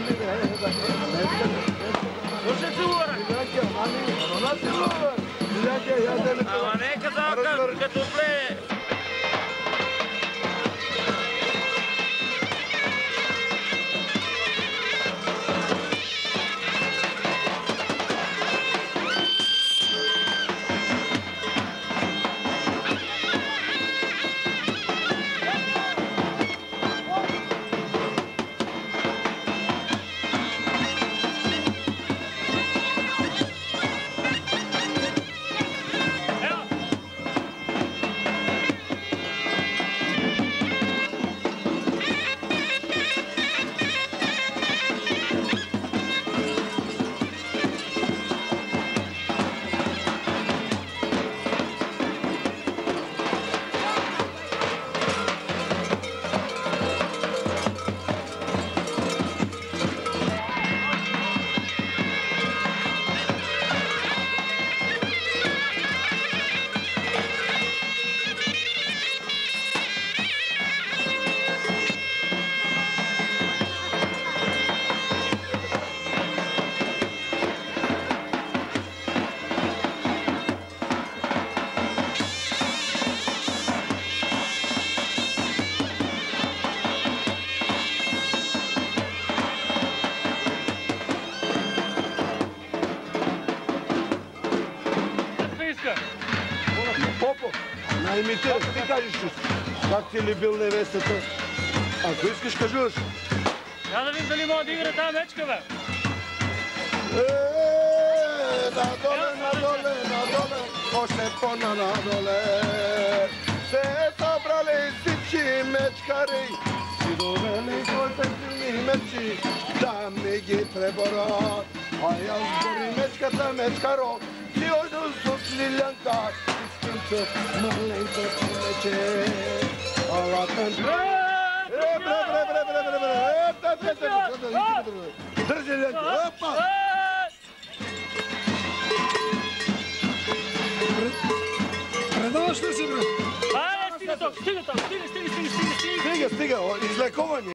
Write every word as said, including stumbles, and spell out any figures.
Слушай се говоря. Ама нека да като плее. Попо, най-митира, ти кажеш, как ти е любил невестата? Ако искаш, кажи ли си? Я да видим дали мога да игра тази мечка, бе. Еее, надоле, надоле, надоле, още по-надоле. Се събрали всички мечкари, си довели своите силни мечи, да ми ги преборят. А аз гори мечката, мечкаро, ти ойдо с Лилянка, искам маленко мече. Ала тън... Е, бре, бре, бре, бре, бре, бре, е, бре, бре, бре, бре, бре, държи Лилянка, опа! Предаваш ли си, бре? Айде, стига тук, стига тук, стига, стига, стига, стига, стига. Стига, стига, излекувани.